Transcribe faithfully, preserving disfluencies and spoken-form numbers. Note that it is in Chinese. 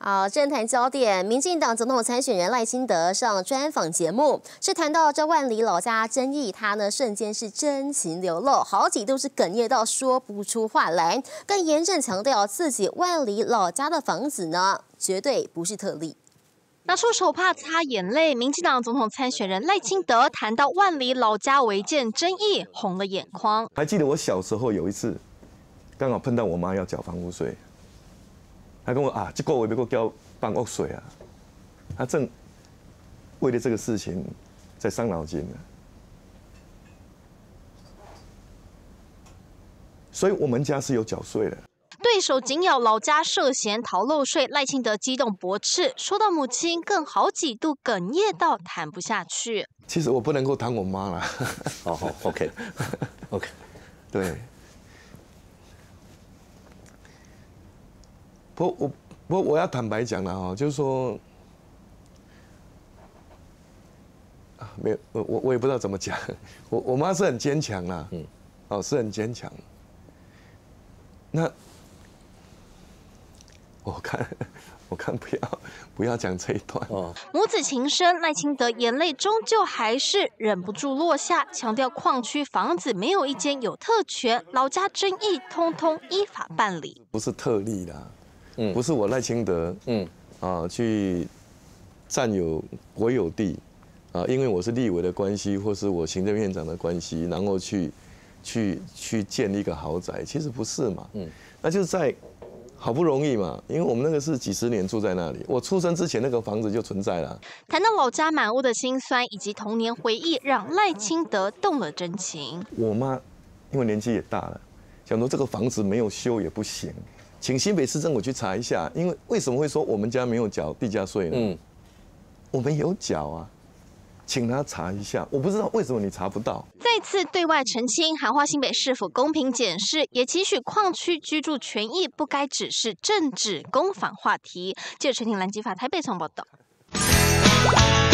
好，政坛焦点，民进党总统参选人赖清德上专访节目，是谈到这万里老家争议，他呢瞬间是真情流露，好几度是哽咽到说不出话来，更严正强调自己万里老家的房子呢，绝对不是特例。 拿出手帕擦眼泪，民进党总统参选人赖清德谈到万里老家违建争议，红了眼眶。 还记得我小时候有一次，刚好碰到我妈要缴房屋税。 他跟我啊，这个月要我交房屋税啊，他正为了这个事情在伤脑筋呢。所以我们家是有缴税的。 对手紧咬老家涉嫌逃漏税，赖清德激动驳斥，说到母亲更好几度哽咽到谈不下去。 其实我不能够谈我妈了。 好好 ，OK，OK， okay. 对。 不，我不，我要坦白讲了哈，就是说，啊，没有，我我我也不知道怎么讲。我我妈是很坚强啦，嗯，哦，是很坚强。那我看，我看不要不要讲这一段。哦， 母子情深，赖清德眼泪终究还是忍不住落下，强调矿区房子没有一间有特权，老家争议通通依法办理， 不是特例啦。 嗯，不是我赖清德，嗯啊，去占有国有地，啊，因为我是立委的关系，或是我行政院长的关系，然后去去去建一个豪宅，其实不是嘛，嗯，那就是在好不容易嘛，因为我们那个是几十年住在那里，我出生之前那个房子就存在了。 谈到老家满屋的辛酸以及童年回忆，让赖清德动了真情。 我妈因为年纪也大了，想说这个房子没有修也不行。 请新北市政府去查一下，因为为什么会说我们家没有缴地价税呢？嗯，我们有缴啊，请他查一下。我不知道为什么你查不到。 再次对外澄清，喊话新北市府公平检视，也期许矿区居住权益不该只是政治攻防话题。记者陈婷兰基法台北从报道。